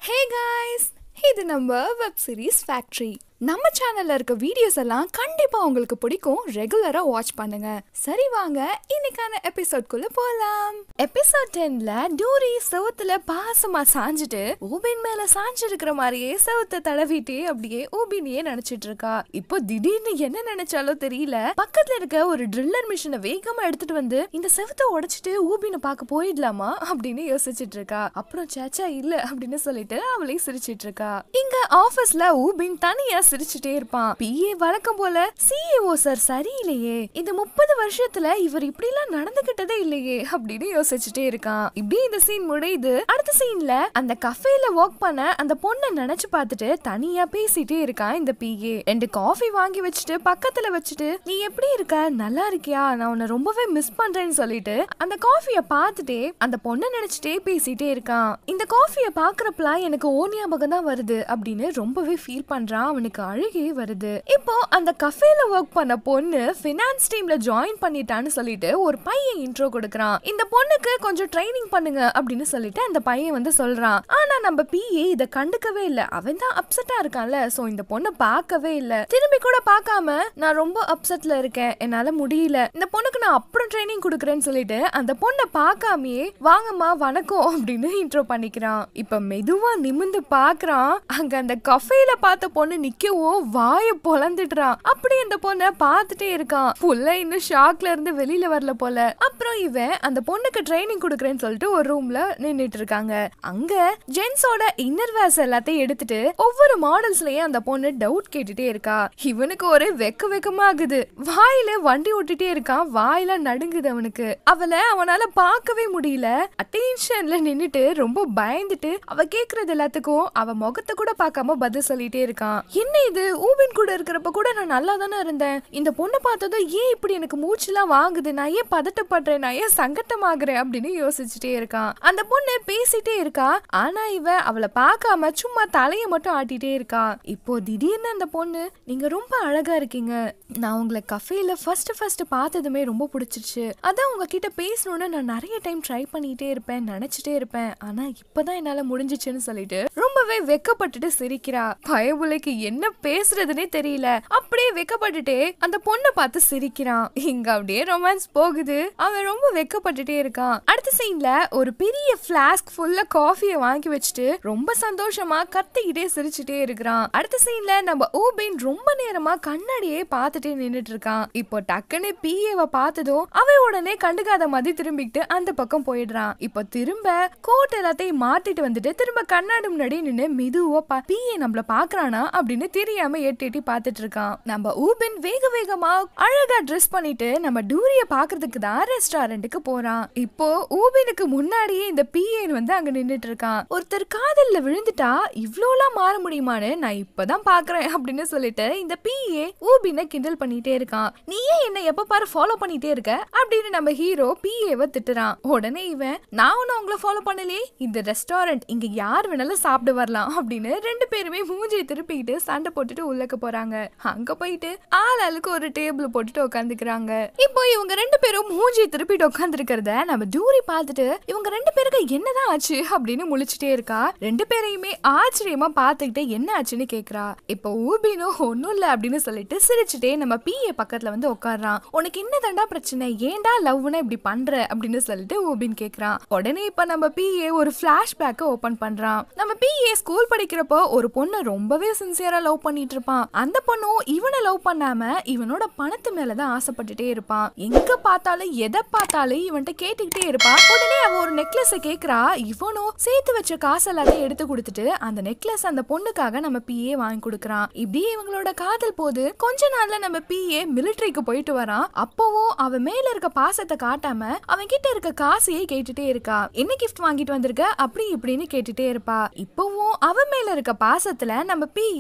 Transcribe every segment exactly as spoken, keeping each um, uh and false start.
Hey guys, இது நம்ம web series factory. நம்ம சேனல்ல இருக்க வீடியோஸ் எல்லாம் கண்டிப்பா உங்களுக்கு பிடிக்கும். ரெகுலரா வாட்ச் பண்ணுங்க. சரி வாங்க இன்னைக்கான எபிசோட்குள்ள போலாம். எபிசோட் டென்ல டூரி செவுத்துல பாசமா சாஞ்சிட்டு ஊபின் மேல சாஞ்சிருக்கிற மாதிரியே செவுத்த தடவிட்டு அப்படியே ஊபினியே நினைச்சிட்டு இருக்கா. இப்போ திடீர்னு என்ன நினைச்சாலும் தெரியல, பக்கத்துல இருக்க ஒரு ட்ரில்லர் மிஷினை வேகமா எடுத்துட்டு வந்து இந்த செவுத்த உடைச்சிட்டு ஊபினை பார்க்க போயிடலாமா அப்படின்னு யோசிச்சுட்டு இருக்கா. அப்புறம் சேச்சா இல்ல அப்படின்னு சொல்லிட்டு அவளே சிரிச்சிட்டு இருக்கா. இங்க ஆபீஸ்ல ஊபின் தனியா சிரிச்சுட்டே இருப்பான். பிஏ வழக்கம் போல சிஇஓ சார் சரியில்லையே, இந்த முப்பது வருஷத்துல இவர் இப்படி எல்லாம் நடந்துகிட்டதே இல்லையே அப்படின்னு யோசிச்சுட்டே இருக்கான். இப்படி இந்த சீன் முடியுது. அடுத்த சீன்ல அந்த கஃபேல ஒர்க் பண்ண அந்த பொண்ணை நினைச்சு பார்த்துட்டு தனியா பேசிட்டே இருக்கான் இந்த பிஏ. ரெண்டு காஃபி வாங்கி வச்சுட்டு பக்கத்துல வச்சுட்டு, நீ எப்படி இருக்க, நல்லா இருக்கியா, நான் உன்னை ரொம்பவே மிஸ் பண்றேன்னு சொல்லிட்டு அந்த காஃபிய பார்த்துட்டே அந்த பொண்ணை நினைச்சிட்டே பேசிட்டே இருக்கான். இந்த காஃபிய பாக்குறப்பலாம் எனக்கு ஓ ஞாபகம் தான் வருது அப்படின்னு ரொம்பவே ஃபீல் பண்றான். அவனுக்கு அழுகே வருது. இப்போ அந்த கஃபேல ஒர்க் பண்ண பொண்ணு ஃபினான்ஸ் டீம்ல ஜாயின் பண்ணிட்டான்னு சொல்லிட்டு ஒரு பையன் இன்ட்ரோ கொடுக்கறான். இந்த பொண்ணுக்கு கொஞ்சம் ட்ரைனிங் பண்ணுங்க அப்படின்னு சொல்லிட்டு அந்த பையன் வந்து சொல்றான். ஆனா நம்ம பிஏ இத கண்டுக்கவே இல்ல. அவன் தான் அப்செட்டா இருக்கான்ல, சோ இந்த பொண்ணை பார்க்கவே இல்ல. திரும்பி கூட பார்க்காம நான் ரொம்ப அப்செட்ல இருக்கேன், என்னால முடியல, இந்த பொண்ணுக்கு நான் அப்புறம் ட்ரைனிங் கொடுக்கறேன்னு சொல்லிட்டு அந்த பொண்ணை பார்க்காமே வாங்கம்மா வணக்கம் அப்படின்னு இன்ட்ரோ பண்ணிக்கிறான். இப்ப மெதுவா நிமிந்து பாக்குறான். அங்க அந்த கஃபேல பார்த்த பொண்ணு நிக்கவோ வாய பொளந்துடுறான். அப்படி அந்த பொண்ணை பார்த்துட்டே இருக்கான். புள்ள இன்னும் ஷாக்ல இருந்து வெளியில வரல போல. அப்புறம் இவன் அந்த பொண்ணுக்கு ட்ரைனிங் கொடுக்கறேன்னு சொல்லிட்டு ஒரு ரூம்ல நின்னுட்டு இருக்காங்க. அங்க ஜென்ஸோட இன்னர் வேர்ஸ் எல்லாத்தையும் எடுத்துட்டு ஒவ்வொரு மாடல்ஸ்லயும் அந்த பொண்ணு டவுட் கேட்டுட்டே இருக்கா. இவனுக்கு ஒரே வெக்க வெக்கமா ஆகுது. வாயில வண்டி ஓட்டிட்டே இருக்கான். வாயில நடுங்குது அவனுக்கு. அவளை அவனால பார்க்கவே முடியல. அட்டென்ஷன்ல நின்னுட்டு ரொம்ப பயந்துட்டு அவ கேக்குறது எல்லாத்துக்கும் அவ முகத்தை கூட பார்க்காம பதில் சொல்லிட்டே இருக்கான். என்ன இது, ஊபின் கூட இருக்கிறப்ப கூட நான் நல்லா தானே இருந்தேன், இந்த பொண்ணை பார்த்ததும் ஏன் இப்படி எனக்கு மூச்சுலாம் வாங்குது, நான் ஏன் பதட்டப்படுறேன், நான் ஏன் சங்கட்டமாகறேன் அப்படின்னு யோசிச்சுட்டே இருக்கான். அந்த பொண்ணு பேசிட்டே இருக்கா. ஆனா இவ அவளை பார்க்காம சும்மா தலையை மட்டும் ஆட்டிட்டே இருக்கா. இப்போ திடீர்னு அந்த பொண்ணு, நீங்க ரொம்ப அழகா இருக்கீங்க, நான் உங்களை கஃபேல ஃபர்ஸ்ட் ஃபர்ஸ்ட் பார்த்ததுமே ரொம்ப பிடிச்சிருச்சு, அதான் உங்ககிட்ட பேசணும்னு நான் நிறைய டைம் ட்ரை பண்ணிட்டே இருப்பேன், நினைச்சிட்டே இருப்பேன், ஆனா இப்பதான் என்னால முடிஞ்சிச்சுன்னு சொல்லிட்டு ரொம்பவே வெக்கப்பட்டுட்டு சிரிக்கிறா. பயபுலைக்கு என்ன பேசுறதுன்னே தெரியல. அப்படியே வெக்கப்பட்டுட்டே அந்த பொண்ணை பார்த்து சிரிக்கிறான். இங்க அப்படியே ரொமான்ஸ் போகுது. அவன் ரொம்ப வெக்கப்பட்டுட்டே இருக்கான். அடுத்த சீன்ல ஒரு பெரிய ஃபிளாஸ்க் ஃபுல்லா காஃபியை வாங்கி வச்சுட்டு ரொம்ப சந்தோஷமா கத்திக்கிட்டே சிரிச்சுட்டே இருக்கிறான். அடுத்த சீன்ல நம்ம ஊபின் ரொம்ப நேரமா கண்ணாடியே பார்த்துட்டே நின்னுட்டு இருக்கான். இப்போ டக்குன்னு பிஏவை பார்த்ததும் அவன் உடனே கண்டுக்காத மாதிரி திரும்பிக்கிட்டு அந்த பக்கம் போயிடுறான். இப்போ திரும்ப கோட் எல்லாத்தையும் மாட்டிட்டு வந்துட்டு திரும்ப கண்ணாடி முன்னாடி நின்னு மெதுவா பிஏ நம்மள பாக்குறானா அப்படின்னு தெரியாம எட்டி எட்டி பாத்துட்டு இருக்கான். நம்ம ஊபின் வேக வேகமா அழகா ட்ரெஸ் பண்ணிட்டு நம்ம டூரிய பாக்குறதுக்கு தான் ரெஸ்டாரண்ட்டுக்கு போறான். இப்போ ஊபினுக்கு முன்னாடியே இந்த பிஏ வந்து அங்க நின்னுட்டு இருக்கான். ஒருத்தர் காதல்ல விழுந்துட்டா இவ்ளோலாம் மாற முடியுமான்னு நான் இப்பதான் பாக்குறேன் அப்படின்னு சொல்லிட்டு இந்த பிஏ ஊபினை கிண்டல் பண்ணிட்டே இருக்கான். நீ ஏன் என்ன எப்ப பாரு ஃபாலோ பண்ணிட்டே இருக்க அப்படின்னு நம்ம ஹீரோ பிஏவை திட்டுறான். உடனே இவன், நான் ஒன்னும் உங்களை ஃபாலோ பண்ணலே, இந்த ரெஸ்டாரண்ட் இங்க யார் வேணாலும் சாப்பிட வரலாம் அப்படின்னு ரெண்டு பேருமே மூஞ்சியை திருப்பிக்கிட்டு சண்டை போட்டுட்டு உள்ளக்க போறாங்க. அங்க போயிட்டு ஆள் ஆளுக்கு ஒரு டேபிள் போட்டுட்டு உட்காந்துக்கிறாங்க. இப்போ இவங்க ரெண்டு பேரும் மூஞ்சியை திருப்பிட்டு உட்கார்ந்து இருக்கிறத நம்ம டூரி பார்த்துட்டு இவங்க ரெண்டு பேருக்கு என்னதான் ஆச்சு அப்படின்னு முழிச்சுட்டே இருக்கா. ரெண்டு பேரையுமே ஆச்சரியமா பார்த்துக்கிட்டு என்ன ஆச்சுன்னு கேக்குறா. இப்போ ஊபினும் ஒன்னும் இல்ல அப்படின்னு சொல்லிட்டு சிரிச்சுட்டே நம்ம பிஏ பக்கத்துல வந்து உட்கார்றான். உனக்கு என்ன தாண்டா பிரச்சனை, ஏண்டா லவ்னா இப்படி பண்ற அப்படின்னு சொல்லிட்டு ஊபின் கேக்குறான். உடனே இப்ப நம்ம பிஏ ஒரு பிளாஷ்பேக்க ஓபன் பண்றான். நம்ம பிஏ ஸ்கூல் படிக்கிறப்போ ஒரு பொண்ணு ரொம்பவே சின்சியரா லவ் பண்ணிட்டு இருப்பான். அந்த பொண்ணும் இவனை லவ் பண்ணாம இவனோட பணத்து மேலதான் ஆசைப்பட்டுட்டே இருப்பான். எங்க பார்த்தாலும் எதை பார்த்தாலும் இவன்ட்ட கேட்டுக்கிட்டே இருப்பான். உடனே அவ ஒரு நெக்லஸ் கேக்குறா. இவனும் சேர்த்து வச்ச காசு எல்லாத்தையும் எடுத்து கொடுத்துட்டு அந்த நெக்லஸ் அந்த பொண்ணுக்காக நம்ம பிஏ வாங்கி கொடுக்கறான். இப்படியே இவங்களோட காதல் போது கொஞ்ச நாள்ல நம்ம பிஏ மிலிட்டரிக்கு போயிட்டு வரான். அப்பவும் அவன் மேல இருக்க பாசத்தை காட்டாம அவன் கிட்ட இருக்க காசையே கேட்டுட்டே இருக்கா. என்ன கிஃப்ட் வாங்கிட்டு வந்திருக்க அப்படி இப்படின்னு கேட்டுட்டே இருப்பா. இப்பவும் அவன் மேல இருக்க பாசத்துல நம்ம பிஏ அவ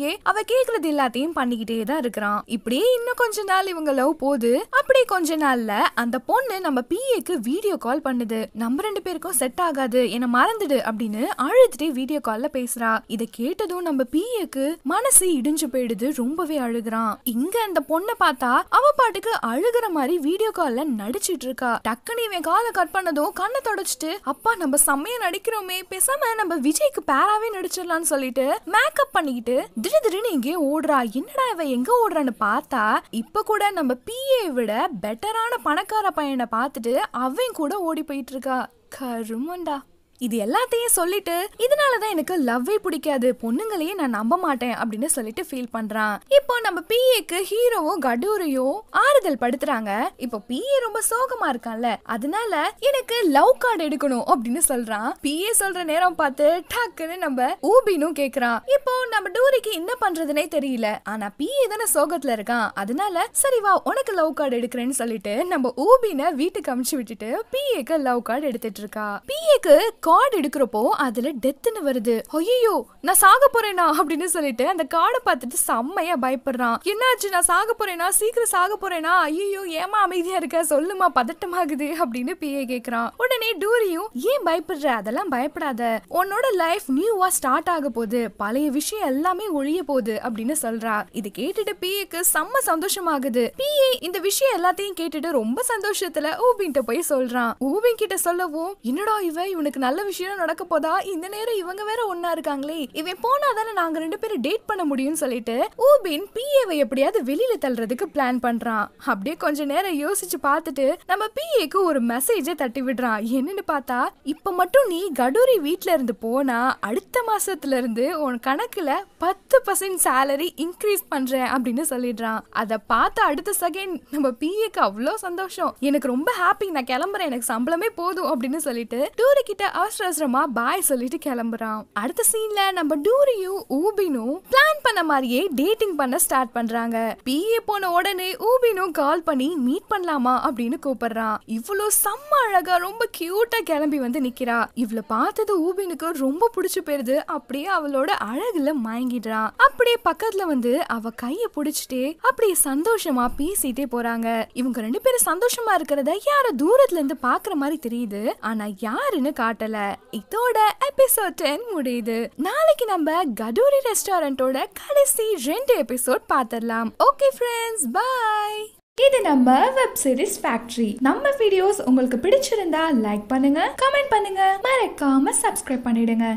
கேக்குறது எல்லாத்தையும் பண்ணிக்கிட்டே தான் இருக்கிறான். இப்படியே இன்னும் கொஞ்ச நாள் இவங்க லவ் போகுது. அப்படியே கொஞ்ச நாள்ல அந்த பொண்ணு நம்ம பிஏக்கு வீடியோ கால் பண்ணுது. நம்ம ரெண்டு பேருக்கும் செட் ஆகாது, என்ன மறந்துடு அப்படின்னு அழுதுட்டே வீடியோ கால்ல பேசுறா. இத கேட்டதும் நம்ம பிஏக்கு மனசு இடிஞ்சு போயிடுது. ரொம்பவே அழுகுறான். இங்க அந்த பொண்ணை பார்த்தா அவ பாட்டுக்கு அழுகுற மாதிரி வீடியோ கால்ல நடிச்சிட்டு இருக்கா. டக்குனு இவன் காலை கட் பண்ணதும் கண்ணை தொடச்சிட்டு, அப்பா நம்ம செம்மையா நடிக்கிறோமே, பேசாம நம்ம விஜய்க்கு பேராவே நடிச்சிடலாம்னு சொல்லிட்டு மேக்கப் பண்ணிக்கிட்டு திடீர் திடீர்னு எங்கேயோ ஓடுறா. என்னடா இவ எங்க ஓடுறான்னு பார்த்தா இப்ப கூட நம்ம பிஏ விட பெட்டரான பணக்கார பையனை பார்த்துட்டு அவன் கூட ஓடி போயிட்டு இருக்கா. கருமண்டா. இது எல்லாத்தையும் சொல்லிட்டு இதனாலதான் எனக்கு லவ்வே பிடிக்காது, பொண்ணுங்களையே நான் நம்ப மாட்டேன் அப்படின்னு சொல்லிட்டு ஃபீல் பண்றான். இப்போ நம்ம பிஏக்கு ஹீரோவும் கடூரியும் ஆறுதல் படுத்துறாங்க. இப்போ பிஏ ரொம்ப சோகமா இருக்கான்ல, அதனால எனக்கு லவ் கார்டு எடுக்கணும் அப்படின்னு சொல்றான். பிஏ சொல்ற நேரம் பார்த்து டக்குன்னு நம்ம ஊபினும் கேக்குறான். இப்போ நம்ம டூரிக்கு என்ன பண்றதுனே தெரியல, ஆனா பிஏ தானே சோகத்துல இருக்கான், அதனால சரி வா உனக்கு லவ் கார்டு எடுக்கிறேன்னு சொல்லிட்டு நம்ம ஊபினை வீட்டுக்கு அமுச்சு விட்டுட்டு பிஏக்கு லவ் கார்டு எடுத்துட்டு இருக்கா. பிஏக்கு கார்டு எடுக்கிறப்போ அதுல டெத்னு வருது. ஐயோ நான் சாக போறேனா அப்படின்னு சொல்லிட்டு அந்த கார்டை பார்த்துட்டு செம்மையா பயப்படுறான். என்னாச்சு, நான் சாக போறேனா, சீக்கிரம் சாக போறேனா, ஐயோ ஏமா அமைதியா இருக்க, சொல்லுமா பதட்டமாகுது அப்படின்னு பிஏ கேக்குறான். உடனே டூரியும் ஏன் பயப்படுற, அதெல்லாம் பயப்படாத, உன்னோட லைஃப் நியூவா ஸ்டார்ட் ஆக போகுது, பழைய விஷயம் எல்லாமே ஒழிய போகுது அப்படின்னு சொல்றா. இது கேட்டுட்டு பிஏக்கு செம்ம சந்தோஷமாகுது. பிஏ இந்த விஷயம் எல்லாத்தையும் கேட்டுட்டு ரொம்ப சந்தோஷத்துல ஊபின்ட்ட போய் சொல்றான். ஊபின் கிட்ட சொல்லவும் என்னடா இவ, இவனுக்கு நல்ல விஷயம் நடக்க போதா, இந்த நேரம் இவங்க வேற ஒன்னா இருக்காங்களே, இவன் போனாதானே நாங்க ரெண்டு பேரும் டேட் பண்ண முடியும்னு சொல்லிட்டு ஊபின் பிஏவை எப்படியாவது வெளியில தள்ளுறதுக்கு பிளான் பண்றான். அப்படியே கொஞ்ச நேரம் யோசிச்சு பார்த்துட்டு நம்ம பிஏக்கு ஒரு மெசேஜை தட்டி விடுறான். என்னன்னு பார்த்தா, இப்ப மட்டும் நீ கடூரி வீட்ல இருந்து போனா அடுத்த மாசத்துல இருந்து உன் கணக்குல பத்து பர்சன்ட் சேலரி இன்க்ரீஸ் பண்றேன் அப்படின்னு சொல்லிடுறான். அதை பார்த்த அடுத்த செகண்ட் நம்ம பிஏக்கு அவ்வளோ சந்தோஷம். எனக்கு ரொம்ப ஹாப்பி, நான் கிளம்புறேன், எனக்கு சம்பளமே போதும் அப்படின்னு சொல்லிட்டு டூரி கிட்ட அவசர அவசரமா பாய் சொல்லிட்டு கிளம்புறான். அடுத்த சீன்ல நம்ம டூரியும் ஊபினும் பிளான் பண்ண மாதிரியே டேட்டிங் பண்ண ஸ்டார்ட் பண்றாங்க. பிஏ போன உடனே ஊபினும் கால் பண்ணி மீட் பண்ணலாமா அப்படின்னு கூப்பிடுறான். இவ்வளவு செம்ம அழகா ரொம்ப கியூட்டா கிளம்பி வந்து நிக்கிறா. இவளை பார்த்தது ஊபினுக்கு ரொம்ப பிடிச்சு போயிருது. அப்படியே அவளோட அழகுல மயங்கிடுறான். அப்படியே பக்கத்துல வந்து அவ கைய பிடிச்சிட்டே அப்படியே சந்தோஷமா பேசிட்டே போறாங்க. இவங்க ரெண்டு பேரும் சந்தோஷமா இருக்கிறத யார தூரத்துல இருந்து பாக்குற மாதிரி தெரியுது, ஆனா யாருன்னு காட்டல. இதோட எபிசோட் டென் முடியுது. நாளைக்கு நம்ம கடூரி ரெஸ்டாரண்டோட கடைசி ரெண்டு எபிசோட் பாத்திரலாம். Okay friends, bye. இது நம்ம வெப் சீரிஸ் ஃபேக்டரி. நம்ம வீடியோஸ் உங்களுக்கு பிடிச்சிருந்தா லைக் பண்ணுங்க, கமெண்ட் பண்ணுங்க, மறக்காம சப்ஸ்கிரைப் பண்ணிடுங்க.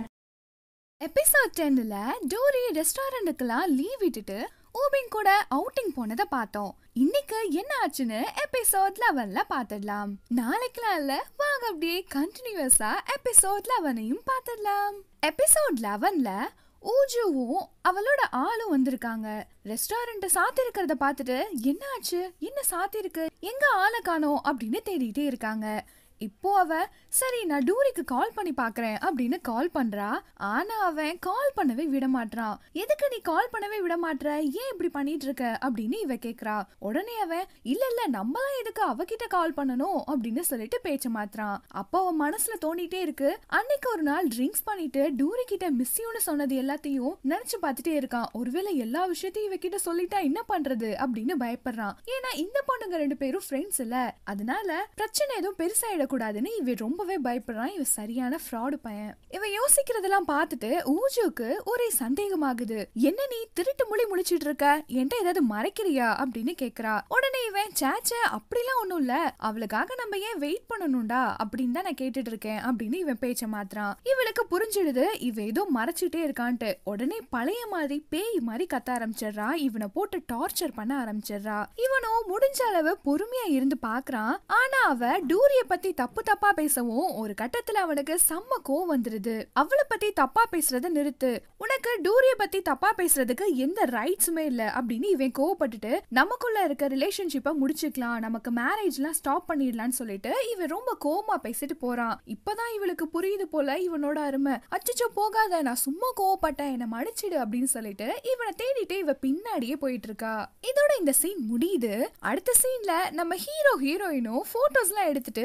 எபிசோட் டென்ல டூரி ரெஸ்டாரண்ட்டுக்கெல்லாம் லீவ் விட்டுட்டு ஊபின் கூட அவுட்டிங் போனதை பார்த்தோம். இன்னைக்கு என்ன ஆச்சுன்னு எபிசோட் லெவன்ல பாத்துடலாம். நாளைக்குலாம் இல்ல, வாங்க அப்படியே கண்டினியூஸா எபிசோட் லெவனையும் பாத்துடலாம். எபிசோட் லெவன்ல ஊஜுவும் அவளோட ஆளும் வந்திருக்காங்க. ரெஸ்டாரண்ட் சாத்தி இருக்கிறத பாத்துட்டு என்ன ஆச்சு, என்ன சாத்தி இருக்கு, எங்க ஆளை காணோம் அப்படின்னு தேடிட்டே இருக்காங்க. இப்போ அவ சரி நான் டூரிக்கு கால் பண்ணி பாக்குறேன் அப்படின்னு கால் பண்றா. ஆனா அவன் கால் பண்ணவே விட மாட்டான். எதுக்கு நீ கால் பண்ணவே விட மாட்ற, ஏன் இப்படி பண்ணிட்டு இருக்க அப்படின்னு இவ கேக்குறா. உடனே அவன் இல்ல இல்ல நம்மளாம் எதுக்கு அவகிட்ட கால் பண்ணணும் அப்படின்னு சொல்லிட்டு பேச்ச மாத்துறான். அப்போ அவன் மனசுல தோண்டிட்டே இருக்கு, அன்னைக்கு ஒரு நாள் ட்ரிங்க்ஸ் பண்ணிட்டு டூரி கிட்ட மிஸ்யூன்னு சொன்னது எல்லாத்தையும் நினைச்சு பார்த்துட்டே இருக்கான். ஒருவேளை எல்லா விஷயத்தையும் இவகிட்ட சொல்லிட்டா என்ன பண்றது அப்படின்னு பயப்படுறான். ஏன்னா இந்த பொண்ணுங்க ரெண்டு பேரும் ஃப்ரெண்ட்ஸ் இல்ல, அதனால பிரச்சனை எதுவும் பெருசாயிட கூடாதுன்னு இவன் ரொம்பவே பயப்படுறான். இவன் சரியான ஃப்ராடு பையன். இவன் யோசிக்கிறதெல்லாம் பார்த்துட்டு ஊஜுக்கு ஒரே சந்தேகமாகுது. என்ன நீ திருட்டு மொழி முடிச்சிட்டு இருக்க, என்கிட்ட ஏதாவது மறைக்கிறியா அப்படின்னு கேக்குறா. உடனே இவன் சேச்ச அப்படிலாம் ஒண்ணும் இல்ல, அவளுக்காக நம்ம ஏன் வெயிட் பண்ணணும்டா அப்படின்னு தான் நான் கேட்டுட்டு இருக்கேன் அப்படின்னு இவன் பேச்ச மாத்துறான். இவளுக்கு புரிஞ்சிடுது இவ ஏதோ மறைச்சிட்டே இருக்கான்ட்டு. உடனே பழைய மாதிரி பேய் மாதிரி கத்த ஆரம்பிச்சிடுறா. இவனை போட்டு டார்ச்சர் பண்ண ஆரம்பிச்சிடுறா. இவனும் முடிஞ்ச அளவு பொறுமையா இருந்து பாக்குறான். ஆனா அவ டூரிய பத்தி தப்பு தப்பா பேசவும் ஒரு கட்டத்துல அவனுக்கு செம்ம கோவம் வந்துருது. அவளை பத்தி தப்பா பேசுறத நிறுத்து, உனக்கு டூரிய பத்தி தப்பா பேசுறதுக்கு எந்த ரைட்ஸுமே இல்ல அப்படின்னு இவன் கோவப்பட்டுட்டு நமக்குள்ள இருக்க ரிலேஷன்ஷிப்பை முடிச்சுக்கலாம், நமக்கு மேரேஜ் எல்லாம் ஸ்டாப் பண்ணிடலாம்னு சொல்லிட்டு இவன் ரொம்ப கோவமா பேசிட்டு போறான். இப்பதான் இவளுக்கு புரியுது போல இவனோட அருமை. அச்சச்சோ போகாத, நான் சும்மா கோவப்பட்டேன், என்ன மன்னிச்சிடு அப்படின்னு சொல்லிட்டு இவனை தேடிட்டு இவ பின்னாடியே போயிட்டு இருக்கா. இதோட இந்த சீன் முடியுது. அடுத்த சீன்ல நம்ம ஹீரோ ஹீரோயினும் போட்டோஸ் எல்லாம் எடுத்துட்டு ரொம்ப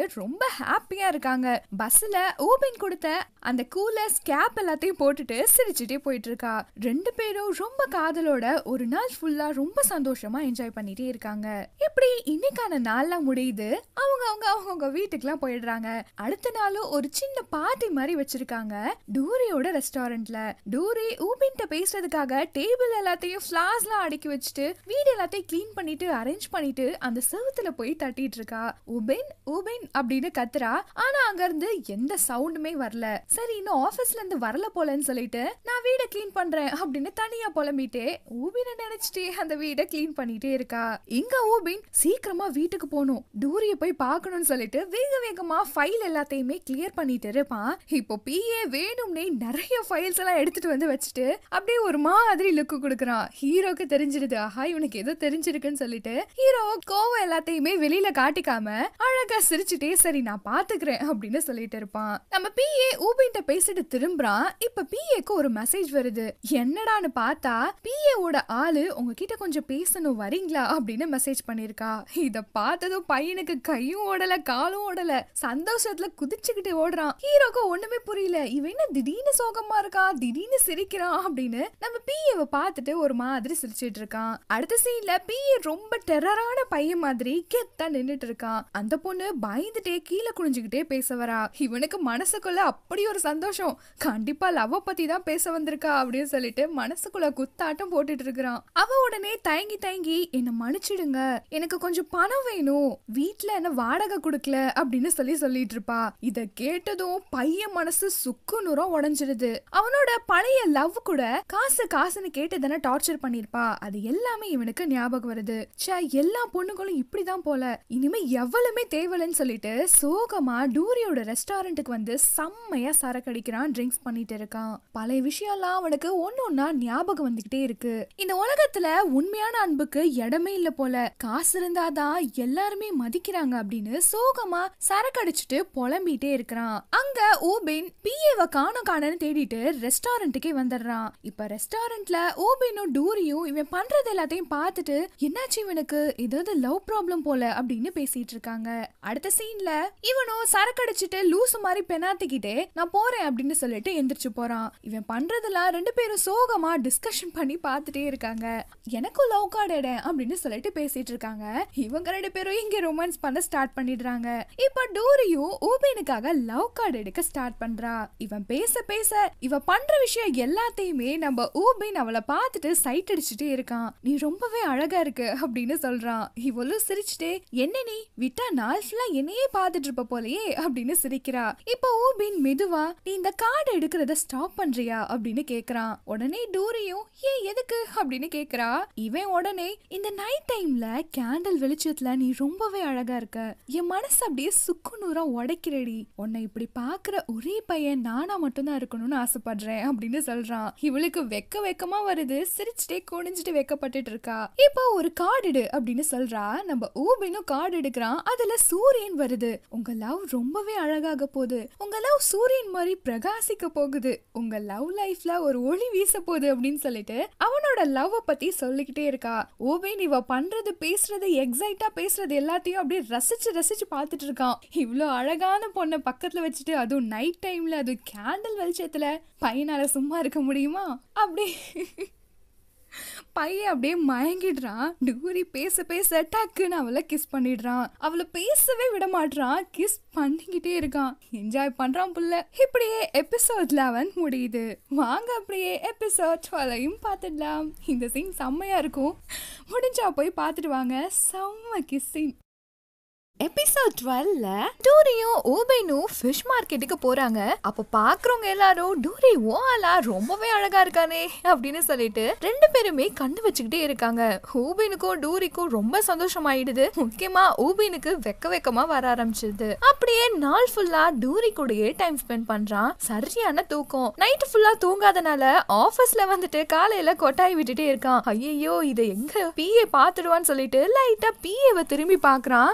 ரொம்ப ஹாப்பியா இருக்காங்க. பஸ்ல ஊபின் கொடுத்த அந்த கூலர் கேப் எல்லாத்தையும் போட்டுட்டு சிரிச்சுட்டே போயிட்டு இருக்கா. ரெண்டு பேரும் ரொம்ப காதலோட ஒரு நாள் ஃபுல்லா ரொம்ப சந்தோஷமா என்ஜாய் பண்ணிட்டே இருக்காங்க. இப்படி இன்னைக்கான நாள்லாம் முடியுது. அவங்க அவங்க அவங்க வீட்டுக்குலாம் போயிடுறாங்க. அடுத்த நாளும் ஒரு சின்ன பார்ட்டி மாதிரி வச்சிருக்காங்க டூரியோட ரெஸ்டாரண்ட்ல. டூரி ஊபின்ட்ட பேசுறதுக்காக டேபிள் எல்லாத்தையும் ஃபிளார்ஸ்லாம் அடுக்கி வச்சுட்டு வீடு எல்லாத்தையும் கிளீன் பண்ணிட்டு அரேஞ்ச் பண்ணிட்டு அந்த செவுத்துல போய் தட்டிட்டு இருக்கா. ஊபின் ஊபின் அப்படின்னு கத்துறா. ஆனா அங்க இருந்து எந்த சவுண்டுமே வரல. சரி இன்னும் ஆபீஸ்ல இருந்து வரல போலன்னு சொல்லிட்டு நான் வீட கிளீன் பண்றேன் அப்படின்னு தனியா புலம்பிட்டே ஊபினை நினைச்சிட்டே அந்த வீட கிளீன் பண்ணிட்டே இருக்கா. இங்க ஊபின் சீக்கிரமா வீட்டுக்கு போகணும், டூரிய போய் பார்க்கணும்னு சொல்லிட்டு வேக வேகமா ஃபைல் எல்லாத்தையுமே கிளியர் பண்ணிட்டு இருப்பான். இப்போ பிஏ வேணும்னே நிறைய ஃபைல்ஸ் எல்லாம் எடுத்துட்டு வந்து வச்சுட்டு அப்படியே ஒரு மாதிரி லுக்கு கொடுக்குறான். ஹீரோக்கு தெரிஞ்சிருது, ஆஹா இவனுக்கு ஏதோ தெரிஞ்சிருக்குன்னு சொல்லிட்டு ஹீரோ கோவம் எல்லாத்தையுமே வெளியில காட்டிக்காம அழகா சிரிச்சுட்டே சரி நான் பாத்துக்கிறேன் அப்படின்னு சொல்லிட்டு இருப்பான். நம்ம பிஏ ஊபின்ட்ட பேசிட்டு திரும்புறான். இப்ப பிஏக்கு ஒரு மெசேஜ் வருது. என்னடான்னு பார்த்தா பிஏ ஓட ஆளு உங்ககிட்ட கொஞ்சம் பேசணும் வரீங்களா அப்படின்னு மெசேஜ் பண்ணிருக்கா. இத பார்த்ததும் பையனுக்கு கையும் ஓடல காலும் ஓடல, சந்தோஷத்துல குதிச்சுக்கிட்டு ஓடுறான். ஹீரோக்கு ஒண்ணுமே புரியல, இவன் என்ன திடீர்னு சோகமா இருக்கா திடீர்னு சிரிக்கிறான் அப்படின்னு நம்ம பிஏவை பார்த்துட்டு ஒரு மாதிரி சிரிச்சிட்டு இருக்கான். அடுத்த சீன்ல பிஏ ரொம்ப டெரரான பையன் மாதிரி கெத்தா நின்னுட்டு இருக்கான். அந்த பொண்ணு பயந்துட்டே கீழே குனிஞ்சுக்கிட்டே பேச வரா. இவனுக்கு மனசுக்குள்ள அப்படி ஒரு சந்தோஷம், கண்டிப்பா லவ் பத்தி தான் பேச வந்திருக்கா அப்படின்னு சொல்லிட்டு மனசுக்குள்ள குத்தாட்டம் போட்டுட்டு இருக்கிறான். அவ உடனே தயங்கி தயங்கி என்ன மன்னிச்சிடுங்க, எனக்கு கொஞ்சம் பணம் வேணும், வீட்டுல என்ன வாடகை கொடுக்கல அப்படின்னு சொல்லி சொல்லிட்டு இருப்பா. இத கேட்டதும் பையன் மனசு சுக்கு நூறம் உடைஞ்சிருது. அவனோட பழைய லவ் கூட காசு காசுன்னு கேட்டு தானே டார்ச்சர் பண்ணிருப்பா. அது எல்லாமே இவனுக்கு ஞாபகம் வருது. சே எல்லா பொண்ணுங்களும் இப்படிதான் போல, இனிமே எவ்வளவுமே தேவலன்னு சொல்லிட்டு சோகமா டூரியோட ரெஸ்டாரண்ட்டுக்கு வந்து செம்மையா சரக்கு அடிக்கிறான், ட்ரிங்க்ஸ் பண்ணிட்டு இருக்கான். பழைய விஷயம் எல்லாம் அவனுக்கு ஒன்னு ஒன்னா ஞாபகம் வந்துகிட்டே இருக்கு. இந்த உலகத்துல உண்மையான அன்புக்கு இடமே இல்ல போல, காசு இருந்தாதான் எல்லாருமே மதிக்கிறாங்க அப்படின்னு சோகமா சரக்கு அடிச்சுட்டு புலம்பிட்டே இருக்கிறான். அங்க ஊபின் பிஏவை காணோம் காணன்னு தேடிட்டு ரெஸ்டாரண்ட்டுக்கே வந்துடுறான். இப்ப ரெஸ்டாரண்ட்ல ஊபினும் டூரியும் இவன் பண்றது எல்லாத்தையும் பார்த்துட்டு என்னாச்சு இவனுக்கு ஏதாவது லவ் ப்ராப்ளம் போல அப்படின்னு பேசிட்டு இருக்காங்க. அடுத்த சீன்ல இவனும் சரக்கு அடிச்சுட்டு லூசு மாதிரி பெனாத்திக்கிட்டே நான் போறேன் அப்படின்னு சொல்லிட்டு எந்திரிச்சு போறான். இவன் பண்றதெல்லாம் ரெண்டு பேரும் சோகமா டிஸ்கஷன் பண்ணி பார்த்துட்டே இருக்காங்க. எனக்கும் லவ் கார்டு எடு அப்படின்னு சொல்லிட்டு பேசிட்டு இருக்காங்க. இவங்க ரெண்டு பேரும் இங்க ரொமான்ஸ் பண்ண ஸ்டார்ட் பண்ணிடுறாங்க. இப்ப டூரியும் ஊபினுக்காக லவ் கார்டு எடுக்க ஸ்டார்ட் பண்றா. இவன் பேச பேச இவ பண்ற விஷயம் எல்லாத்தையுமே நம்ம ஊபின் அவளை பார்த்துட்டு சைட் அடிச்சுட்டே இருக்கான். நீ ரொம்பவே அழகா இருக்கு அப்படின்னு சொல்றான். இவளும் சிரிச்சுட்டே என்ன நீ விட்டா நாள் ஃபுல்லா என்னையே பார்த்துட்டு இருப்ப போலயே அப்படின்னு சிரிக்கிறா. இப்ப ஊபின் மெதுவா நீ இந்த கார்டு எடுக்கிறத ஸ்டாப் பண்றியா அப்படின்னு கேக்குறான். உடனே டூரியும் ஏன் எதுக்கு அப்படின்னு கேக்குறா. இவன் உடனே இந்த நைட் டைம்ல கேண்டல் வெளிச்சத்துல நீ ரொம்பவே அழகா இருக்க, என் மனசு அப்படியே சுக்கு நூறா உடைக்கிறடி, உன்னை இப்படி பாக்குற ஒரே பையன் நானா மட்டும்தான் இருக்கணும்னு ஆசைப்படுறேன் அப்படின்னு சொல்றான். இவளுக்கு வெக்க வெக்கமா வருது, சிரிச்சுட்டே குனிஞ்சிட்டு வெக்கப்பட்டுட்டு இருக்கா. இப்போ ஒரு கார்டு எடு அப்படின்னு சொல்றா. நம்ம ஊபினும் கார்டு எடுக்கிறான். அதுல சூரியன் வருது. உங்க லவ் ரொம்பவே அழகாக போகுது, உங்க லவ் சூரியன் மாதிரி பிரகாசிக்க போகுது, உங்க லவ் லைஃப்ல ஒரு ஒளி வீச போகுது அப்படின்னு சொல்லிட்டு அவனோட லவ் பத்தி சொல்லிக்கிட்டே இருக்கா. ஊபின் இவ பண்றது பேசுறது எக்ஸைட்டா பேசுறது எல்லாத்தையும் அப்படியே ரசிச்சு ரசிச்சு பார்த்துட்டு இருக்கான். இவ்வளோ அழகான பொண்ணை பக்கத்துல வச்சுட்டு அதுவும் நைட் டைம்ல அது கேண்டல் வெளிச்சத்துல பையனால சும்மா இருக்க முடியுமா? அப்படி பையன் அப்படியே மயங்கிடுறான். டூரி பேச பேச டக்குன்னு அவளை கிஸ் பண்ணிடுறான். அவளை பேசவே விட மாட்டான், கிஸ் பண்ணிக்கிட்டே இருக்கான். என்ஜாய் பண்றான் புள்ள. இப்படியே எபிசோட் லெவன் முடியுது. வாங்க அப்படியே எபிசோட் டுவெல்வையும் பார்த்துடலாம். இந்த சீன் செம்மையா இருக்கும், முடிஞ்சா போய் பார்த்துட்டு வாங்க. செம்ம கிஸ் சீன். எபிசோட் டுவெல்ல டூரியும் ஊபினும் ஃபிஷ் மார்க்கெட்டுக்கு போறாங்க. அப்ப பாக்குறவங்க எல்லாரும் டூரி ஓ ஆளா ரொம்பவே அழகா இருக்கானே அப்படின்னு சொல்லிட்டு ரெண்டு பேருமே கண்டு வச்சுக்கிட்டே இருக்காங்க. ஊபினுக்கும் டூரிக்கும் ரொம்ப சந்தோஷமாயிடுது. முக்கியமா ஊபினுக்கு வெக்க வெக்கமா வர ஆரம்பிச்சிருது. அப்படியே நாள் ஃபுல்லா டூரி கூடயே டைம் ஸ்பெண்ட் பண்றான். சரியான தூக்கம். நைட் ஃபுல்லா தூங்காதனால ஆபீஸ்ல வந்துட்டு காலையில கொட்டாய் விட்டுட்டே இருக்கான். ஐயோ இதை எங்க பிஏ பாத்துடுவான்னு சொல்லிட்டு லைட்டா பிஏவை திரும்பி பாக்குறான். அவன்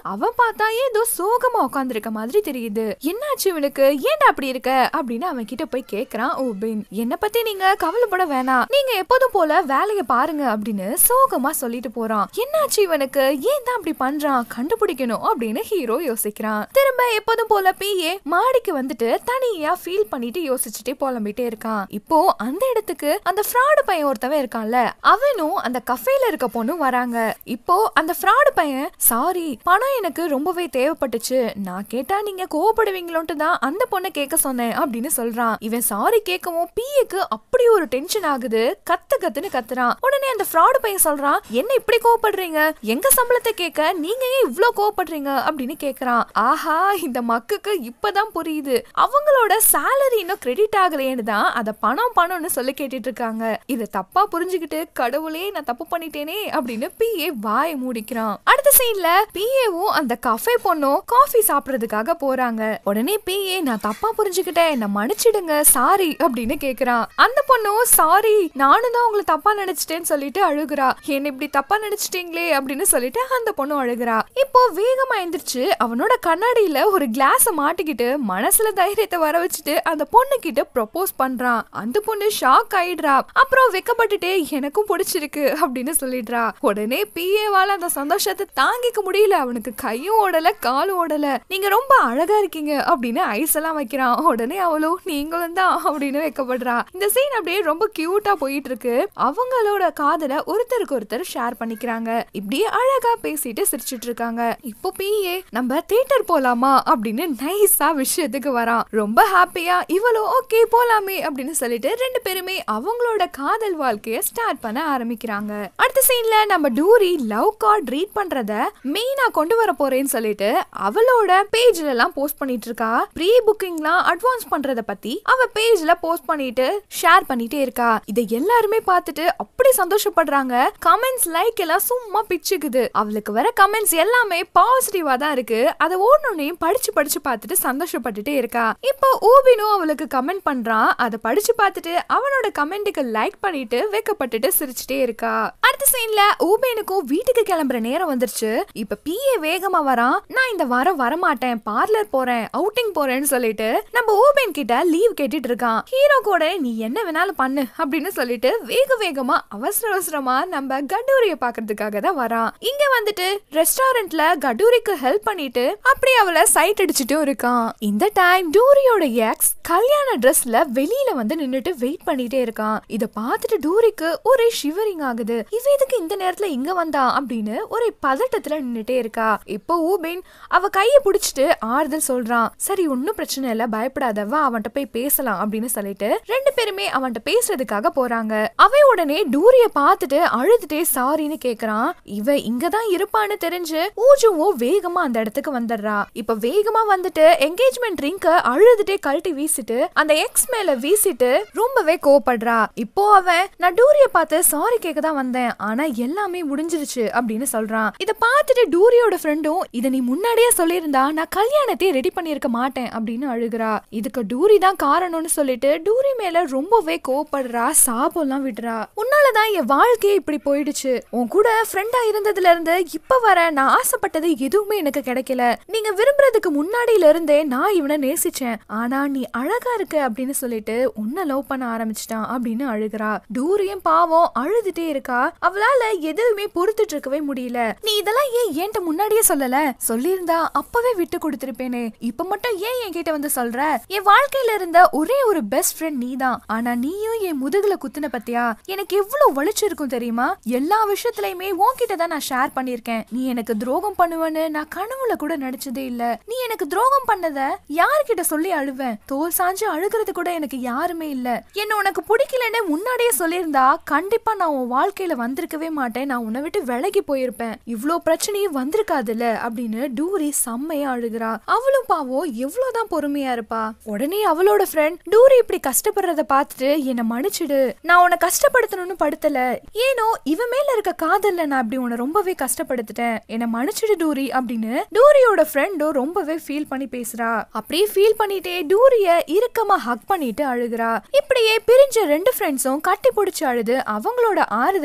பார்த்தா ஏதோ சோகமா உட்காந்துருக்க மாதிரி தெரியுது. என்னாச்சு இவனுக்கு, ஏன்டா அப்படி இருக்க அப்படின்னு அவன் கிட்ட போய் கேக்குறான் ஊபின். என்ன பத்தி நீங்க கவலைப்பட வேணாம், நீங்க எப்போதும் போல வேலையை பாருங்க அப்படின்னு சோகமா சொல்லிட்டு போறான். என்னாச்சு இவனுக்கு, ஏன் தான் அப்படி பண்றான், கண்டுபிடிக்கணும் அப்படின்னு ஹீரோ யோசிக்கிறான். திரும்ப எப்போதும் போல பிஏ மாடிக்கு வந்துட்டு தனியா ஃபீல் பண்ணிட்டு யோசிச்சுட்டே புலம்பிட்டே இருக்கான். இப்போ அந்த இடத்துக்கு அந்த ஃப்ராடு பையன் ஒருத்தவன் இருக்கான்ல, அவனும் அந்த கஃபேல இருக்க பொண்ணும் வராங்க. இப்போ அந்த ஃப்ராடு பையன், சாரி பணம் எனக்கு ரொம்பவே தேவைப்பட்டுச்சு, நான் கேட்டா நீங்க கோவப்படுவீங்களோன்ட்டு தான் அந்த பொண்ணை கேட்க சொன்னேன் அப்படின்னு சொல்றான். இவன் சாரி கேட்கவும் பிஏக்கு அப்படி ஒரு டென்ஷன் ஆகுது, கத்து கத்துன்னு கத்துறான். உடனே அந்த ஃப்ராடு பையன் சொல்றான், என்ன இப்படி கோவப்படுறீங்க, எங்க சம்பளத்தை கேட்க நீங்க ஏன் இவ்ளோ கோவப்படுறீங்க அப்படின்னு கேக்குறான். ஆஹா, இந்த மக்குக்கு இப்பதான் புரியுது, அவங்களோட சேலரி இன்னும் கிரெடிட் ஆகலையேன்னு தான் அத பணம் பணம்னு சொல்லி கேட்டுட்டு இருக்காங்க. இத தப்பா புரிஞ்சுக்கிட்டு கடவுளே நான் தப்பு பண்ணிட்டேனே அப்படின்னு பிஏ வாயை மூடிக்கிறான். அடுத்த சீன்ல பிஏவும் அந்த கஃபே பொண்ணும் காஃபி சாப்பிடுறதுக்காக போறாங்க. உடனே பிஏ, நான் தப்பா புரிஞ்சுக்கிட்டேன், என்ன மன்னிச்சிடுங்க சாரி அப்படின்னு கேக்குறான். அந்த பொண்ணும், சாரி நானும் தான் உங்களை தப்பா நினைச்சிட்டேன்னு சொல்லிட்டு அழுகுறா. என்ன இப்படி தப்பா நினைச்சிட்டீங்களே அப்படின்னு சொல்லிட்டு அந்த பொண்ணும் அழுகுறா. இப்போ வேகமா எந்திரிச்சு அவனோட கண்ணாடியில ஒரு கிளாஸ மாட்டிக்கிட்டு மனசுல தைரியத்தை வர வச்சுட்டு அந்த பொண்ணு கிட்ட ப்ரொபோஸ் பண்றான். அந்த பொண்ணு ஷாக் ஆயிடுறா. அப்புறம் வெக்கப்பட்டுட்டே எனக்கும் பிடிச்சிருக்கு அப்படின்னு சொல்லிடுறா. உடனே பிஏவால அந்த சந்தோஷத்தை தாங்கிக்க முடியல, அவனுக்கு கையும் ஓடல காலும் ஓடல. நீங்க ரொம்ப அழகா இருக்கீங்க அப்படின்னு ஐஸ் எல்லாம் வைக்கிறான். உடனே அவளும் நீங்களும் தான் அப்படின்னு வைக்கப்படுறா. இந்த சீன் அப்படியே ரொம்ப கியூட்டா போயிட்டு இருக்கு. அவங்களோட காதல ஒருத்தருக்கு ஒருத்தர் ஷேர் பண்ணிக்கிறாங்க. இப்படியே அழகா பேசிட்டு சிரிச்சிட்டு இருக்காங்க. இப்போ பிஏ, நம்ம தியேட்டர் போலாமா அப்படின்னு நைஸா விஷயத்துக்கு வரான். ரொம்ப ஹாப்பியா இவளும் ஓகே போலாமே அப்படின்னு சொல்லிட்டு ரெண்டு பேருமே அவங்களோட காதல் வாழ்க்கைய ஸ்டார்ட் பண்ண ஆரம்பிக்கிறாங்க. அடுத்த சீன்ல நம்ம டூரி லவ் கார்ட் ரீட் பண்றத மெயினா கொண்டு வர போறேன்னு சொல்லிட்டு அவளோட பேஜ்ல எல்லாம் போஸ்ட் பண்ணிட்டு இருக்கா. ப்ரீ புக்கிங்லாம் அட்வான்ஸ் பண்றத பத்தி அவ பேஜ்ல போஸ்ட் பண்ணிட்டு ஷேர் பண்ணிட்டே இருக்கா. இதை எல்லாருமே பார்த்துட்டு அப்படி சந்தோஷப்படுறாங்க. கமெண்ட்ஸ் லைக் எல்லாம் சும்மா பிச்சுக்குது. அவளுக்கு வர கமெண்ட்ஸ் எல்லாமே பாசிட்டிவா தான் இருக்கு. அதை ஒன்னொன்னையும் படிச்சு படிச்சு பார்த்துட்டு சந்தோஷப்பட்டுட்டே இருக்கா. இப்போ ஊபினும் அவளுக்கு கமெண்ட் பண்றான். அதை படிச்சு பார்த்துட்டு அவனோட கமெண்ட்டுக்கு லைக் பண்ணிட்டு வெக்கப்பட்டுட்டு சிரிச்சுட்டே இருக்கா. அடுத்த சீன்ல ஊபினுக்கும் வீட்டுக்கு கிளம்புற நேரம் வந்துருச்சு. இப்ப பிஏ வேகமா வரான். நான் இந்த வாரம் வரமாட்டேன், பார்லர் போறேன், அவுட்டிங் போறேன்னு சொல்லிட்டு நம்ம ஊபின் கிட்ட லீவ் கேட்டுட்டு இருக்கான். ஹீரோ கூட நீ என்ன வேணாலும் பண்ணு அப்படின்னு சொல்லிட்டு வேக வேகமா அவசர அவசரமா நம்ம கடூரிய பாக்குறதுக்காக தான் வரான். இங்க வந்துட்டு ரெஸ்டாரண்ட்ல கடூரிக்கு ஹெல்ப் பண்ணிட்டு அப்படி அவளை சைட் அடிச்சுட்டு இருக்கான். இந்த டைம் டூரியோட எக்ஸ் கல்யாண ட்ரெஸ்ல வெளியில வந்து நின்னுட்டு வெயிட் பண்ணிட்டே இருக்கான். இத பார்த்துட்டு டூரிக்கு ஒரே ஷிவரிங் ஆகுது. இவ இதுக்கு இந்த நேரத்துல இங்க வந்தா அப்படின்னு ஒரே பதட்டத்துல நின்னுட்டே இருக்கா. இப்போ ஊபின் அவ கைய புடிச்சிட்டு ஆறுதல் சொல்றான். சரி ஒன்னும் பிரச்சனை இல்ல, பயப்படாதவ, அவன்கிட்ட போய் பேசலாம் அப்படின்னு சொல்லிட்டு ரெண்டு பேருமே அவன்கிட்ட பேசுறதுக்காக போறாங்க. அவ உடனே டூரிய பார்த்துட்டு அழுதுட்டே சாரின்னு கேக்குறான். இவ இங்கதான் இருப்பான்னு தெரிஞ்சு ஊஜுவும் வேகமா அந்த இடத்துக்கு வந்துடுறா. இப்ப வேகமா வந்துட்டு என்கேஜ்மெண்ட் ரிங்க அழுதுட்டே கழட்டி வீசிட்டு அந்த எக்ஸ் மேல வீசிட்டு ரொம்பவே கோவப்படுறா. இப்போ அவன் நான் டூரிய பார்த்து சாரி கேட்க தான் வந்தேன், ஆனா எல்லாமே முடிஞ்சிருச்சு அப்படின்னு சொல்றான். இத பார்த்துட்டு டூரியோட ஃப்ரெண்டும் இத நீ முன்னாடியே சொல்லியிருந்தா நான் கல்யாணத்தை ரெடி பண்ணிருக்க மாட்டேன் அப்படின்னு அழுகுறா. இதுக்கு டூரி தான் காரணம்னு சொல்லிட்டு டூரி மேல ரொம்பவே கோவப்படுறா. சாபம்லாம் விடுறா. உன்னாலதான் என் வாழ்க்கையே இப்படி போயிடுச்சு, உன் கூட ஃப்ரெண்டா இருந்ததுல இருந்து இப்ப வர நான் ஆசைப்பட்டது எதுவுமே எனக்கு கிடைக்கல, நீங்க விரும்புறதுக்கு முன்னாடியில இருந்தே நான் இவனை நேசிச்சேன், ஆனா நீ அழகா இருக்க அப்படின்னு சொல்லிட்டு உன்னை லவ் பண்ண ஆரம்பிச்சிட்டான் அப்படின்னு அழுகுறா. டூரியும் பாவம் அழுதுட்டே இருக்கா. அவளால எதுவுமே பொறுத்துட்டு இருக்கவே முடியல. நீ இதெல்லாம் ஏன் என்கிட்ட முன்னாடியே சொல்லல, சொல்லியிருந்தா அப்பவே விட்டு கொடுத்திருப்பேனே, இப்ப மட்டும் ஏன் என்கிட்ட வந்து சொல்ற, என் வாழ்க்கையில இருந்த ஒரே ஒரு பெஸ்ட் ஃப்ரெண்ட் நீதான், ஆனா நீயும் என் முதுகுல குத்துன பத்தியா எனக்கு எவ்வளவு வலிச்சிருக்கும் தெரியுமா, எல்லா விஷயத்திலயுமே உன்கிட்ட தான் நான் ஷேர் பண்ணிருக்கேன், நீ எனக்கு துரோகம் பண்ணுவேன்னு நான் கனவுல கூட நடிச்சதே இல்ல, நீ எனக்கு துரோகம் பண்ணத யார்கிட்ட சொல்லி அழுவேன், தோல் சாஞ்சு அழுகிறது கூட எனக்கு யாருமே இல்ல, என்ன உனக்கு பிடிக்கலன்னு முன்னாடியே சொல்லியிருந்தா கண்டிப்பா நான் உன் வாழ்க்கையில வந்திருக்கவே மாட்டேன், நான் உன்னை விட்டு விலகி போயிருப்பேன், இவ்ளோ பிரச்சனையும் வந்திருக்காதுல்ல அப்படின்னு டூரி செம்மையா அழுகிறா. அவளும் பாவம் எவ்வளவுதான் பொறுமையா இருப்பா. உடனே அவளோட ஃப்ரெண்ட் டூரி இப்படி கஷ்டப்படுறத பார்த்துட்டு என்ன மன்னிச்சிடு, நான் உன்னை கஷ்டப்படுத்தணும்னு படுத்தல, ஏனோ இவ மேல இருக்க காதல்ல நான் அப்படி உன்னை ரொம்பவே கஷ்டப்படுத்திட்டேன், என்ன மன்னிச்சிடு டூரி அப்படின்னு டூரியோட ஃப்ரெண்டும் ரொம்பவே ஃபீல் பண்ணி பேசுறா. அப்படியே ஃபீல் பண்ணிட்டே டூரிய இறுக்கமா ஹக் பண்ணிட்டு அழுகிறா. இப்படியே பிரிஞ்ச ரெண்டு ஃப்ரெண்ட்ஸும் கட்டி பிடிச்சு அழுது அவங்களோட ஆறுதலை ஷேர்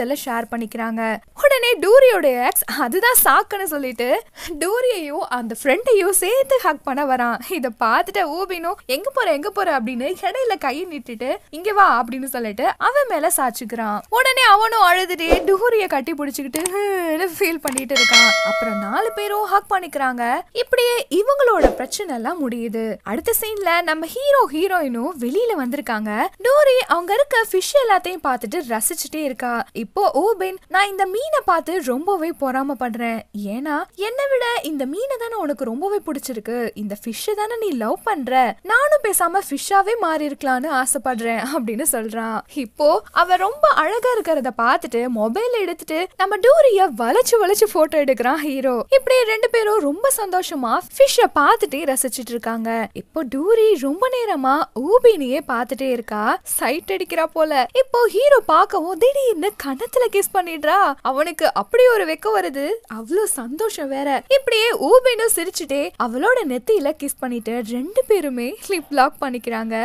ஷேர் பண்ணிக்கிறாங்க. உடனே டூரியோட எக்ஸ் அதுதான் சாக்குன்னு சொல்லிட்டு டூரியையும் அந்த ஃப்ரெண்டையும் சேர்த்து ஹக் பண்ண வரான். இத பார்த்துட்டு ஊபினும் எங்க போற எங்க போற அப்படின்னு இடையில கையை நீட்டிட்டு இங்க வா அப்படின்னு சொல்லிட்டு அவன் மேல சாச்சுக்கிறான். உடனே அவனும் அழுதுட்டு டூரிய கட்டி பிடிச்சுக்கிட்டு ஃபீல் பண்ணிட்டு இருக்கான். அப்புறம் நாலு பேரும் ஹக் பண்ணிக்கிறாங்க. இப்படியே இவங்களோட பிரச்சனை எல்லாம் முடியுது. அடுத்த சீன்ல நம்ம ஹீரோ ஹீரோயினும் வெளியில வந்திருக்காங்க. டோரி அவங்க இருக்க ஃபிஷ் எல்லாத்தையும் பார்த்துட்டு ரசிச்சுட்டே இருக்கா. இப்போ ஊபின் நான் இந்த மீனை பார்த்து ரொம்பவே பொறாம பண்றேன். ஏன்னா என்னை விட இந்த மீனை தானே உனக்கு ரொம்பவே பிடிச்சிருக்கு. இந்த ஃபிஷ் தானே நீ லவ் பண்ற. நானும் பேசாம ஃபிஷ்ஷாவே மாறி இருக்கலாம்னு ஆசைப்படுறேன் அப்படின்னு சொல்றான். இப்போ அவ ரொம்ப அழகா இருக்கிறத பார்த்துட்டு மொபைல் எடுத்துட்டு நம்ம டூரிய வளைச்சு வளைச்சு போட்டோ எடுக்கிறான் ஹீரோ. இப்படி ரெண்டு பேரும் ரொம்ப சந்தோஷமா ஃபிஷ்ஷ பார்த்துட்டே ரசிச்சுட்டு இருக்காங்க. இப்போ டூரி ரொம்ப நேரமா ஊபினியே பார்த்துட்டே இருக்கா. சைட் அடிக்கிறா போல. இப்போ ஹீரோ பார்க்கவும் திடீர்னு கணத்துல கிஸ் பண்ணிடுறா. அவனுக்கு அப்படி ஒரு வெக்கம் வருது. அவ்வளவு சந்தோஷம் வேற. இப்படியே ஊபினும் சிரிச்சுட்டே அவளோட நெத்தியில கிஸ் பண்ணிட்டு ரெண்டு பேருமே லிப் லாக் பண்ணிக்கிறாங்க.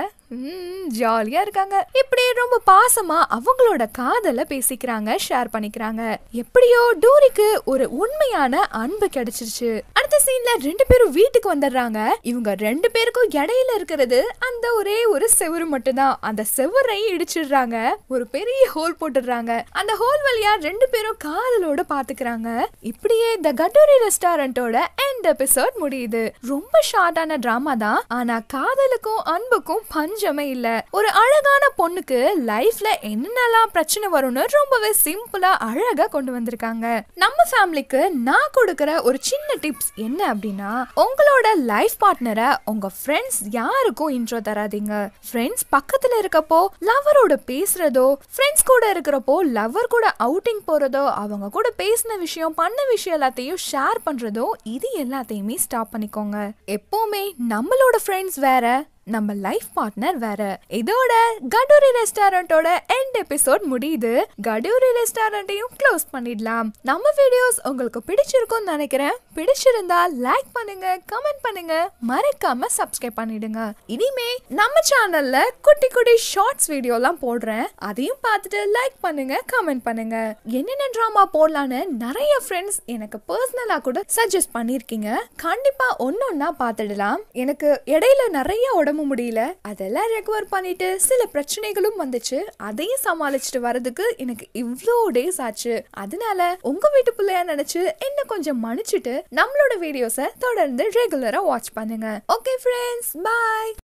ஜாலியா இருக்காங்க. இப்படி ரொம்ப பாசமா அவங்களோட காதல பேசிக்கிறாங்க, ஷேர் பண்ணிக்கிறாங்க. எப்படியோ டூரிக்கு ஒரு உண்மையான அன்பு கிடைச்சிருச்சு. அடுத்த சீன்ல ரெண்டு பேரும் வீட்டுக்கு வந்துடுறாங்க. இவங்க ரெண்டு பேருக்கும் இடையில இருக்கிறது அந்த ஒரே ஒரு செவுரு மட்டும்தான். அந்த செவுரையும் இடிச்சிடுறாங்க. ஒரு பெரிய ஹோல் போட்டுடுறாங்க. அந்த ஹோல் வழியா ரெண்டு பேரும் காதலோட பாத்துக்கிறாங்க. இப்படியே த கடூரி ரெஸ்டாரண்டோட எண்ட் எபிசோட் முடியுது. ரொம்ப ஷார்ட்டான டிராமா தான். ஆனா காதலுக்கும் அன்புக்கும் பஞ்ச இல்ல. ஒரு அழகான பொண்ணுக்கு லைஃப்ல என்னென்னலாம் பிரச்சனை வரும்னு ரொம்பவே சிம்பிளா அழகா கொண்டு வந்திருக்காங்க. நம்ம ஃபேமிலிக்கு நான் கொடுக்கிற ஒரு சின்ன டிப்ஸ் என்ன அப்படின்னா, உங்களோட லைஃப் பார்ட்னரை உங்க ஃப்ரெண்ட்ஸ் யாருக்கும் இன்ட்ரோ தராதீங்க. ஃப்ரெண்ட்ஸ் பக்கத்துல இருக்கப்போ லவரோட பேசுறதோ, ஃப்ரெண்ட்ஸ் கூட இருக்கிறப்போ லவர் கூட அவுட்டிங் போறதோ, அவங்க கூட பேசின விஷயம் பண்ண விஷயம் எல்லாத்தையும் ஷேர் பண்றதோ, இது எல்லாத்தையுமே ஸ்டாப் பண்ணிக்கோங்க. எப்பவுமே நம்மளோட ஃப்ரெண்ட்ஸ் வேற, நம்ம லைஃப் பார்ட்னர் வேற. இதோட கடூரி ரெஸ்டாரண்டோட எண்ட் எபிசோட் முடியுது. கடூரி ரெஸ்டாரண்டையும் க்ளோஸ் பண்ணிடலாம். நம்ம வீடியோஸ் உங்களுக்கு பிடிச்சிருக்கும்னு நினைக்கிறேன். பிடிச்சிருந்தா லைக் பண்ணுங்க, கமெண்ட் பண்ணுங்க, மறக்காம சப்ஸ்கிரைப் பண்ணிடுங்க. இனிமே நம்ம சேனல்ல குட்டி குட்டி ஷார்ட்ஸ் வீடியோ எல்லாம் போடுறேன். அதையும் பார்த்துட்டு லைக் பண்ணுங்க, கமெண்ட் பண்ணுங்க. என்னென்ன டிராமா போடலான்னு நிறைய ஃப்ரெண்ட்ஸ் எனக்கு பர்சனலா கூட சஜஸ்ட் பண்ணிருக்கீங்க. கண்டிப்பா ஒன்னொன்னா பார்த்துடலாம். எனக்கு இடையில நிறைய உடம்பு முடியல, அதெல்லாம் ரெக்கவர் பண்ணிட்டு சில பிரச்சனைகளும் வந்துச்சு. அதையும் சமாளிச்சுட்டு வரதுக்கு எனக்கு இவ்ளோ டேஸ் ஆச்சு. அதனால உங்க வீட்டு பிள்ளையா நினைச்சு என்ன கொஞ்சம் மன்னிச்சுட்டு நம்மளோட வீடியோஸை தொடர்ந்து ரெகுலரா வாட்ச் பண்ணுங்க. ஓகே ஃப்ரெண்ட்ஸ், பாய்.